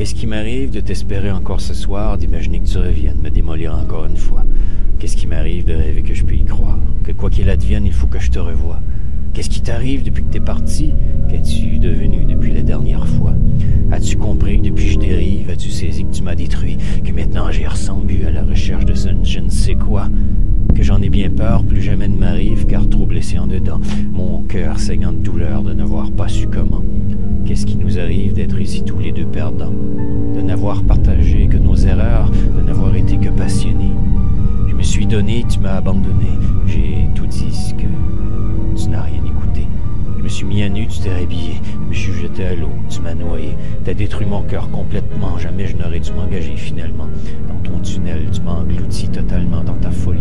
Qu'est-ce qui m'arrive de t'espérer encore ce soir, d'imaginer que tu reviennes me démolir encore une fois? Qu'est-ce qui m'arrive de rêver que je peux y croire? Que quoi qu'il advienne, il faut que je te revoie. Qu'est-ce qui t'arrive depuis que t'es parti? Qu'es-tu devenu depuis la dernière fois? As-tu compris que depuis je dérive? As-tu saisi que tu m'as détruit? Que maintenant j'ai ressembu à la recherche de ce je ne sais quoi? Que j'en ai bien peur, plus jamais ne m'arrive, car trop blessé en dedans, mon cœur saignant de douleur de n'avoir pas su comment. Qu'est-ce qui nous arrive d'être ici tous les deux perdants? De n'avoir partagé que nos erreurs, de n'avoir été que passionnés. Je me suis donné, tu m'as abandonné, j'ai tout dit ce que tu n'as rien écouté. Je me suis mis à nu, tu t'es rhabillé, je me suis jeté à l'eau, tu m'as noyé. T'as détruit mon cœur complètement, jamais je n'aurais dû m'engager finalement. Dans ton tunnel, tu m'as englouti totalement dans ta folie